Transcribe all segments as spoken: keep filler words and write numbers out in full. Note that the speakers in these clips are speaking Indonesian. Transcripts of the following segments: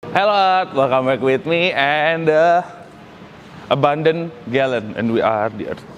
Hello, welcome back with me and the abandoned gallon, and we are the Earth.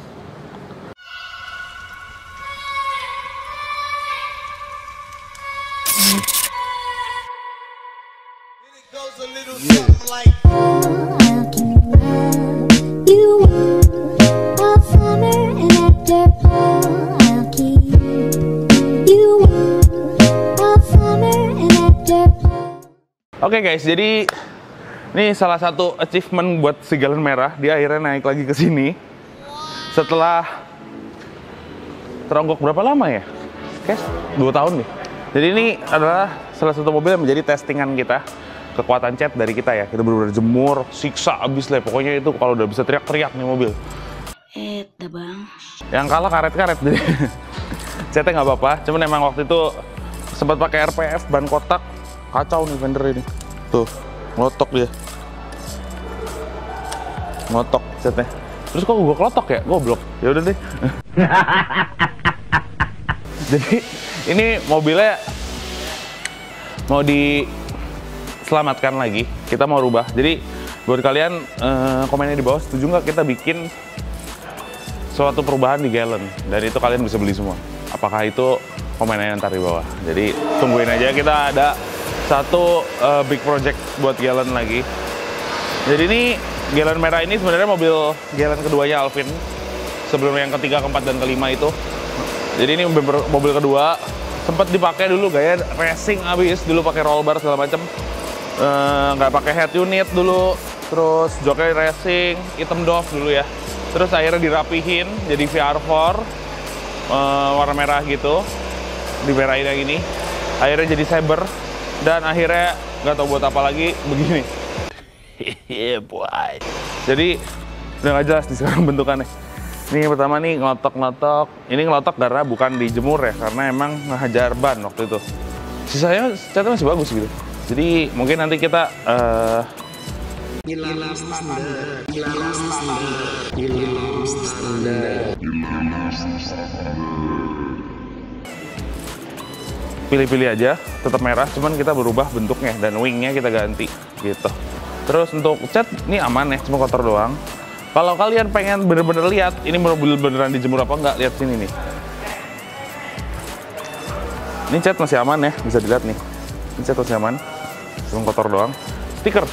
Oke okay guys, jadi ini salah satu achievement buat si galon merah. Dia akhirnya naik lagi ke sini setelah teronggok berapa lama ya? Guys, dua tahun nih. Jadi ini adalah salah satu mobil yang menjadi testingan kita, kekuatan cat dari kita ya. Kita bener-bener jemur, siksa abis lah. Pokoknya itu kalau udah bisa teriak-teriak nih mobil. Eh, bang. Yang kalah karet-karet deh. Catnya nggak apa-apa. Cuman emang waktu itu sempat pakai R P F ban kotak. Kacau nih fender ini. Tuh, ngelotok dia. Ngelotok catnya. Terus kok gue kelotok ya? Goblok. Ya udah deh. Jadi ini mobilnya mau diselamatkan lagi. Kita mau rubah. Jadi buat kalian eh, komennya di bawah, setuju nggak kita bikin suatu perubahan di galon? Dan itu kalian bisa beli semua. Apakah itu komennya ntar di bawah. Jadi tungguin aja, kita ada satu uh, big project buat galon lagi. Jadi ini galon merah ini sebenarnya mobil galon keduanya Alvin. Sebelum yang ketiga, keempat, dan kelima itu. Jadi ini mobil, mobil kedua. Sempat dipakai dulu gaya racing abis, dulu pakai roll bar segala macam. Nggak uh, pakai head unit dulu. Terus joknya racing, hitam doff dulu ya. Terus akhirnya dirapihin jadi V R empat uh, warna merah gitu. Dimerahin yang ini. Akhirnya jadi Saber. Dan akhirnya nggak tahu buat apa lagi begini. Yeah, boy. Jadi udah nggak jelas nih sekarang bentukannya. Ini yang pertama nih ngelotok-ngelotok. Ini ngelotok karena bukan dijemur ya, karena emang ngehajar ban waktu itu. Sisanya catnya masih bagus gitu. Jadi mungkin nanti kita uh, pilih-pilih aja, tetap merah, cuman kita berubah bentuknya dan wingnya kita ganti gitu. Terus untuk cat ini aman ya, cuma kotor doang. Kalau kalian pengen bener-bener lihat ini mobil beneran dijemur apa enggak, lihat sini nih. Ini cat masih aman ya, bisa dilihat nih. Ini cat masih aman, cuma kotor doang. Stiker.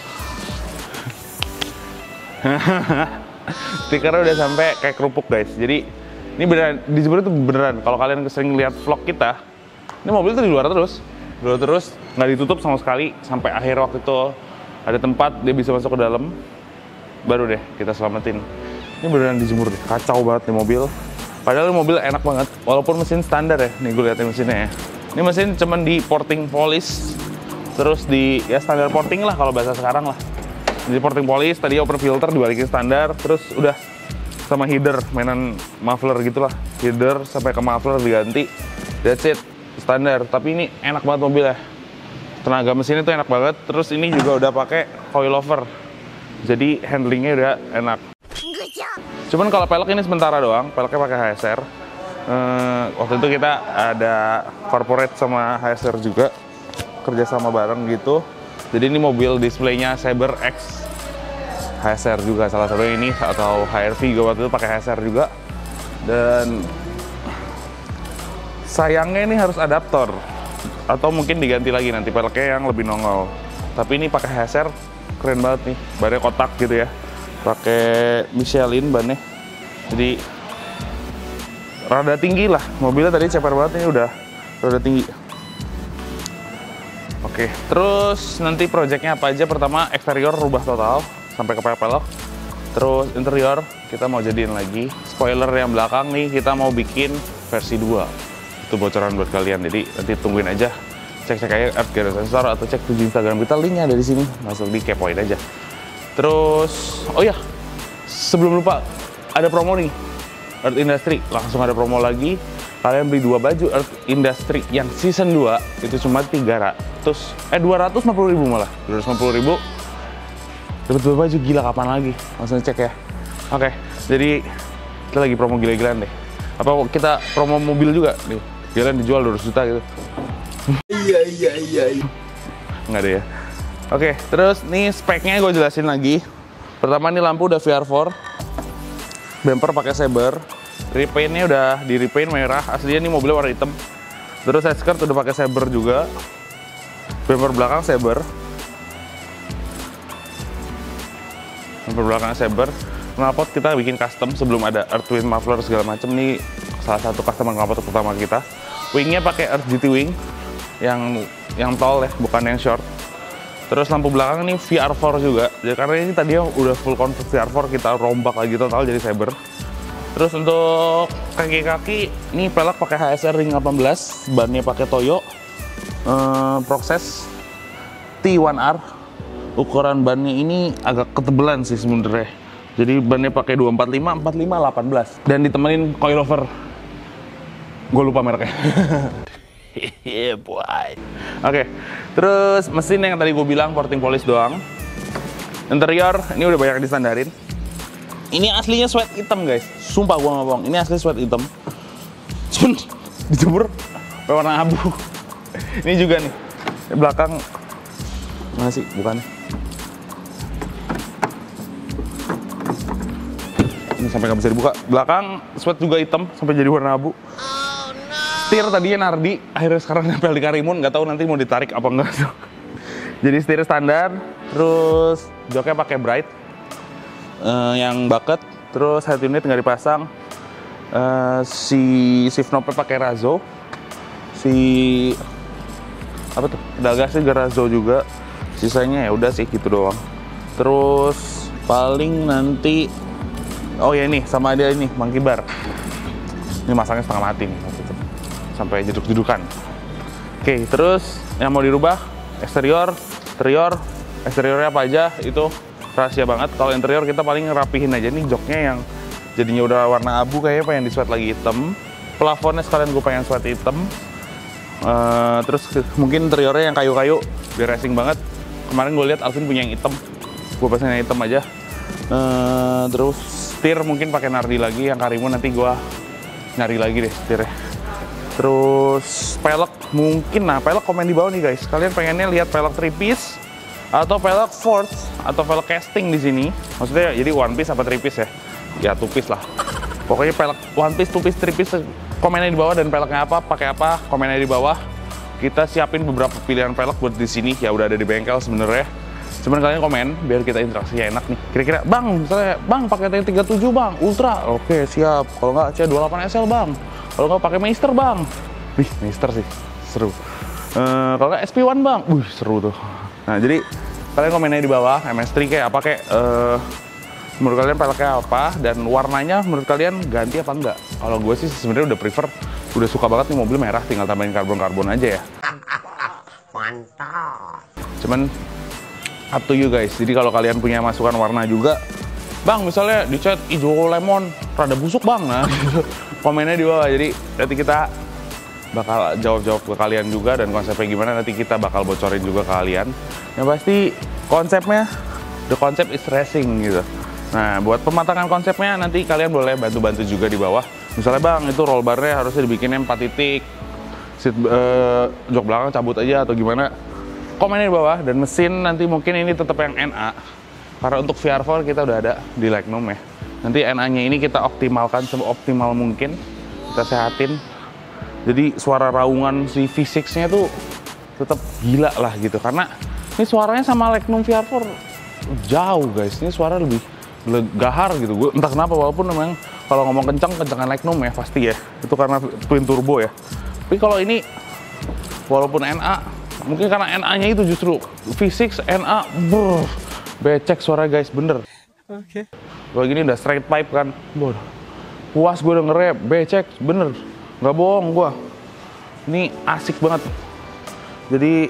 Stikernya udah sampai kayak kerupuk guys. Jadi ini beneran dijemur itu beneran. Kalau kalian sering lihat vlog kita, ini mobil tuh di luar terus, di luar terus, nggak ditutup sama sekali sampai akhir waktu itu ada tempat dia bisa masuk ke dalam, baru deh kita selamatin. Ini beneran dijemur deh, kacau banget nih mobil. Padahal mobil enak banget, walaupun mesin standar ya. Nih gue liatin mesinnya ya. Ini mesin cuman di porting polish, terus di ya standar porting lah kalau bahasa sekarang lah. Di porting polish, tadi open filter dibalikin standar, terus udah sama header, mainan muffler gitulah, header sampai ke muffler diganti, that's it. Standar, tapi ini enak banget mobilnya. Tenaga mesinnya tuh enak banget. Terus ini juga udah pakai coilover, jadi handlingnya udah enak. Cuman kalau pelek ini sementara doang, peleknya pakai H S R. Ehm, waktu itu kita ada corporate sama H S R juga, kerjasama bareng gitu. Jadi ini mobil displaynya Saber X H S R juga salah satunya ini, atau H R V juga waktu itu pakai H S R juga. Dan sayangnya ini harus adaptor, atau mungkin diganti lagi nanti peleknya yang lebih nongol. Tapi ini pakai H S R, keren banget nih. Bannya kotak gitu ya, pakai Michelin bannya. Jadi rada tinggi lah. Mobilnya tadi ceper banget, ini udah rada tinggi. Oke, terus nanti projectnya apa aja? Pertama eksterior rubah total sampai ke pelek. Terus interior kita mau jadiin lagi. Spoiler yang belakang nih kita mau bikin versi dua. Itu bocoran buat kalian, jadi nanti tungguin aja, cek-cek aja at Garage Sensor atau cek di Instagram kita, linknya ada di sini, masuk di kepoin aja. Terus oh ya, sebelum lupa, ada promo nih Earth Industry, langsung ada promo lagi. Kalian beli dua baju Earth Industry yang season dua itu cuma tiga ratus eh dua ratus lima puluh ribu, malah dua ratus lima puluh ribu dapat dua baju. Gila, kapan lagi? Langsung cek ya. Oke, jadi kita lagi promo gila-gilaan deh. Apa kita promo mobil juga nih? Jalan dijual dua ratus juta gitu. Iya iya iya. Nggak ada ya. Oke, terus nih speknya gue jelasin lagi. Pertama nih lampu udah V R empat, bumper pakai Saber, repaintnya udah di repaint merah. Aslinya nih mobilnya warna hitam. Terus side skirt udah pakai Saber juga, bumper belakang Saber, bumper belakang Saber. Knalpot kita bikin custom sebelum ada Earth Wind muffler segala macem. Nih salah satu customer knalpot pertama kita. Wingnya pakai Earth G T wing yang yang tall ya, bukan yang short. Terus lampu belakang ini V R empat juga. Jadi karena ini tadinya udah full convert V R empat, kita rombak lagi total jadi Saber. Terus untuk kaki-kaki ini pelek pakai H S R ring delapan belas, bannya pakai Toyo, uh, Proxes T satu R. Ukuran bannya ini agak ketebelan sih sebenarnya. Jadi bannya pakai dua empat lima, empat lima, delapan belas dan ditemenin coilover. Gue lupa mereknya. Yeah, boy. Oke, okay. Terus mesin yang tadi gue bilang porting polish doang. Interior ini udah banyak distandarin. Ini aslinya sweat hitam guys, sumpah gue nggak bohong. Ini asli sweat hitam. Cuman dijemur warna abu. Ini juga nih belakang mana sih? Bukan. Ini sampai nggak bisa dibuka. Belakang sweat juga hitam sampai jadi warna abu. Setir tadinya Nardi, akhirnya sekarang nempel di Karimun, nggak tahu nanti mau ditarik apa enggak. Jadi setir standar, terus joknya pakai Bright uh, yang bucket, terus head unit nggak dipasang. Uh, si shift knob-nya pakai Razzo, si apa tuh pedal gasnya juga Razzo juga. Sisanya ya udah sih gitu doang. Terus paling nanti, oh ya ini sama dia ini monkey bar. Ini masangnya setengah mati nih. Sampai jeduk-jedukan. Oke, terus yang mau dirubah eksterior, interior, eksteriornya apa aja itu rahasia banget. Kalau interior kita paling ngerapihin aja nih joknya yang jadinya udah warna abu kayaknya pengen di sweat lagi hitam. Plafonnya sekalian gue pengen sweat hitam. Uh, terus mungkin interiornya yang kayu-kayu biar racing banget. Kemarin gue lihat Alvin punya yang hitam, gue pasang yang hitam aja. Uh, terus setir mungkin pakai Nardi lagi, yang Karimun nanti gue nyari lagi deh setirnya. Terus pelek mungkin, nah pelek komen di bawah nih guys. Kalian pengennya lihat pelek three piece atau pelek fourth atau pelek casting di sini? Maksudnya jadi one piece apa three piece ya? Ya two piece lah. Pokoknya pelek one piece, two piece, three piece komennya di bawah, dan peleknya apa, pakai apa, komennya di bawah. Kita siapin beberapa pilihan pelek buat di sini ya, udah ada di bengkel sebenarnya. Cuman kalian komen biar kita interaksinya enak nih. Kira-kira bang, misalnya bang pakai T tiga puluh tujuh bang, Ultra, oke siap. Kalau nggak C dua puluh delapan S L bang. Kalau nggak pakai Meister bang, wih Meister sih seru. Uh, kalau nggak S P satu bang, wih seru tuh. Nah jadi kalian komennya di bawah M S tiga kayak apa, kayak uh, menurut kalian peleknya apa dan warnanya menurut kalian ganti apa enggak. Kalau gue sih sebenarnya udah prefer, udah suka banget nih mobil merah, tinggal tambahin karbon-karbon aja ya. Mantap. Cuman up to you guys. Jadi kalau kalian punya masukan warna juga, bang misalnya dicat hijau lemon rada busuk bang, nah gitu. Komennya di bawah, jadi nanti kita bakal jawab-jawab ke kalian juga, dan konsepnya gimana nanti kita bakal bocorin juga ke kalian. Yang pasti konsepnya, the concept is racing gitu. Nah buat pematangan konsepnya nanti kalian boleh bantu-bantu juga di bawah. Misalnya bang itu roll barnya harusnya dibikinnya empat titik, seat, uh, jok belakang cabut aja atau gimana, komennya di bawah. Dan mesin nanti mungkin ini tetap yang N A, karena untuk V R empat kita udah ada di Legnum ya. Nanti N A-nya ini kita optimalkan seoptimal mungkin, kita sehatin. Jadi suara raungan si V enam-nya tuh tetap gila lah gitu. Karena ini suaranya sama Legnum V R empat jauh guys. Ini suara lebih gahar gitu. Gue entah kenapa, walaupun memang kalau ngomong kencang, kencangan Legnum ya pasti ya. Itu karena twin turbo ya. Tapi kalau ini walaupun N A, mungkin karena N A-nya itu justru V enam N A, brr, becek suara guys, bener. Oke. Okay. Kalau gini udah straight pipe kan, bodoh. Puas gue udah nge-rap, becek, bener. Nggak bohong gue. Ini asik banget. Jadi,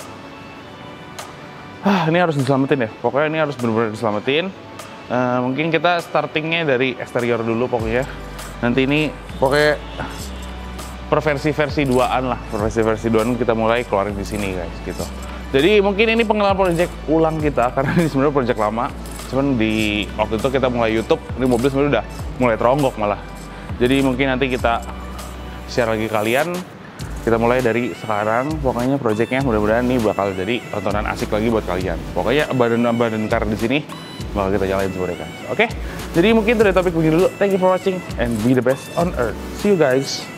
ah, ini harus diselamatin ya. Pokoknya ini harus bener-bener diselamatin. Uh, mungkin kita startingnya dari eksterior dulu pokoknya. Nanti ini pokoknya per versi-versi duaan lah. Per versi-versi duaan kita mulai keluarin di sini guys, gitu. Jadi mungkin ini pengalaman project ulang kita, karena ini sebenarnya project lama. Cuman di waktu itu kita mulai YouTube, ini mobil sebenarnya udah mulai teronggok malah. Jadi mungkin nanti kita share lagi kalian Kita mulai dari sekarang, pokoknya projectnya mudah-mudahan nih bakal jadi tontonan asik lagi buat kalian. Pokoknya badan-badan kar di sini bakal kita nyalain semua guys. Oke, jadi mungkin itu dari topik begini dulu. Thank you for watching and be the best on earth. See you guys.